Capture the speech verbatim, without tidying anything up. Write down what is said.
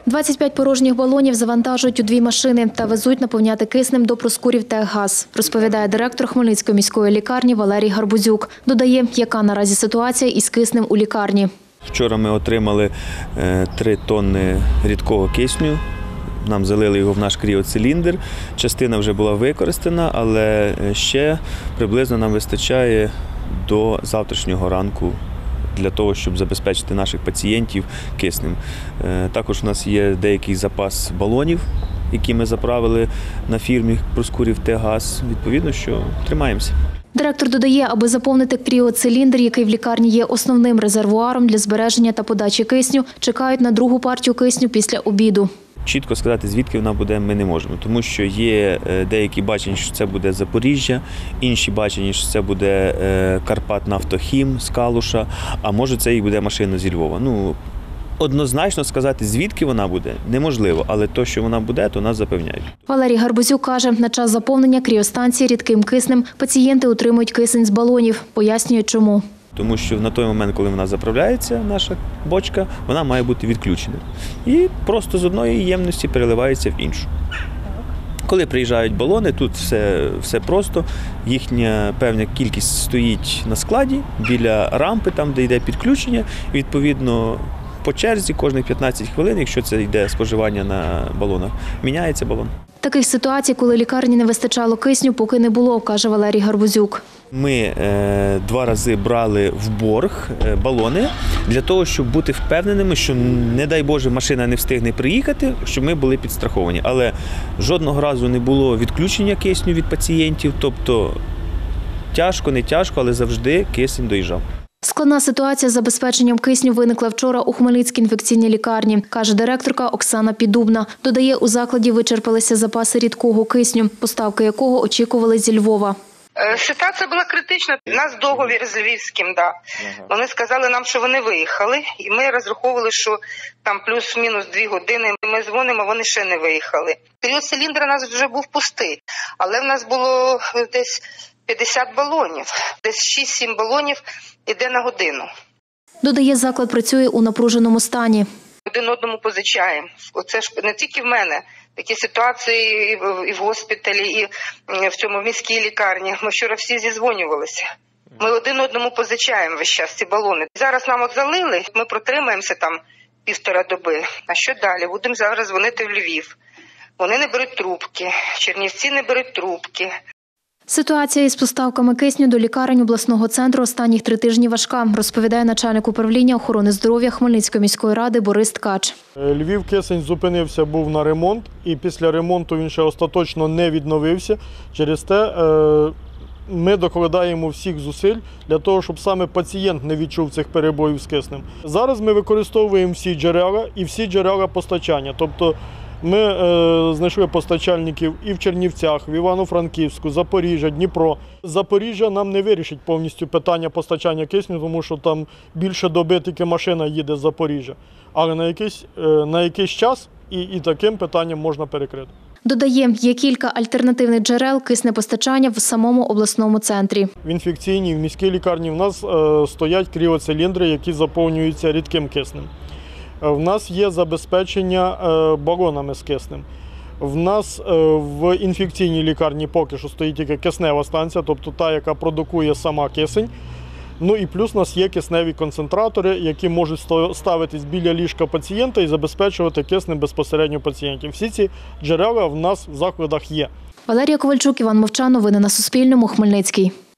двадцять п'ять порожніх балонів завантажують у дві машини та везуть наповняти киснем до Проскурів ТЕКГАЗ, розповідає директор Хмельницької міської лікарні Валерій Гарбузюк. Додає, яка наразі ситуація із киснем у лікарні. Вчора ми отримали три тонни рідкого кисню. Нам залили його в наш кріоциліндр. Частина вже була використана, але ще приблизно нам вистачає до завтрашнього ранку для того, щоб забезпечити наших пацієнтів киснем. Також у нас є деякий запас балонів, які ми заправили на фірмі Проскурів ТЕКГАЗ. Відповідно, що тримаємося. Директор додає, аби заповнити кріоциліндр, який в лікарні є основним резервуаром для збереження та подачі кисню, чекають на другу партію кисню після обіду. Чітко сказати, звідки вона буде, ми не можемо, тому що є деякі бачення, що це буде Запоріжжя, інші бачення, що це буде Карпатнафтохім з Калуша, а може це і буде машина зі Львова. Ну, однозначно сказати, звідки вона буде, неможливо, але те, що вона буде, то нас запевняють. Валерій Гарбузюк каже, на час заповнення кріостанції рідким киснем пацієнти отримують кисень з балонів. Пояснює, чому. Тому що на той момент, коли вона заправляється, наша бочка, вона має бути відключена. І просто з одної ємності переливається в іншу. Коли приїжджають балони, тут все, все просто. Їхня певна кількість стоїть на складі, біля рампи, там, де йде підключення. Відповідно, по черзі кожних п'ятнадцять хвилин, якщо це йде споживання на балонах, міняється балон. Таких ситуацій, коли лікарні не вистачало кисню, поки не було, каже Валерій Гарбузюк. Ми е, два рази брали в борг е, балони для того, щоб бути впевненими, що, не дай Боже, машина не встигне приїхати, щоб ми були підстраховані. Але жодного разу не було відключення кисню від пацієнтів, тобто тяжко, не тяжко, але завжди кисень доїжджав. Складна ситуація з забезпеченням кисню виникла вчора у Хмельницькій інфекційній лікарні, каже директорка Оксана Піддубна. Додає, у закладі вичерпалися запаси рідкого кисню, поставки якого очікували зі Львова. Ситуація була критична. У нас договір з Львівським, да. Вони сказали нам, що вони виїхали, і ми розраховували, що там плюс-мінус дві години. Ми дзвонимо, вони ще не виїхали. Кріоциліндр у нас вже був пустий, але в нас було десь п'ятдесят балонів, десь шість-сім балонів іде на годину. Додає, заклад працює у напруженому стані. Один одному позичаємо. Оце ж не тільки в мене. Такі ситуації і в госпіталі, і в цьому міській лікарні. Ми вчора всі зізвонювалися. Ми один одному позичаємо весь час ці балони. Зараз нам от залили, ми протримаємося там півтора доби. А що далі? Будемо зараз дзвонити в Львів. Вони не беруть трубки, Чернівці не беруть трубки. Ситуація із поставками кисню до лікарень обласного центру останніх три тижні важка, розповідає начальник управління охорони здоров'я Хмельницької міської ради Борис Ткач. Львів кисень зупинився, був на ремонт, і після ремонту він ще остаточно не відновився. Через те ми докладаємо всіх зусиль для того, щоб саме пацієнт не відчув цих перебоїв з киснем. Зараз ми використовуємо всі джерела і всі джерела постачання. Тобто ми е, знайшли постачальників і в Чернівцях, в Івано-Франківську, Запоріжжя, Дніпро. Запоріжжя нам не вирішить повністю питання постачання кисню, тому що там більше доби тільки машина їде з Запоріжжя. Але на якийсь, е, на якийсь час і, і таким питанням можна перекрити. Додає, є кілька альтернативних джерел киснепостачання в самому обласному центрі. В інфекційній, в міській лікарні в нас е, стоять кріоциліндри, які заповнюються рідким киснем. В нас є забезпечення балонами з киснем. В нас в інфекційній лікарні поки що стоїть тільки киснева станція, тобто та, яка продукує сама кисень. Ну і плюс у нас є кисневі концентратори, які можуть ставитись біля ліжка пацієнта і забезпечувати киснем безпосередньо пацієнтів. Всі ці джерела в нас в закладах є. Валерія Ковальчук, Іван Мовчан. Новини на Суспільному. Хмельницький.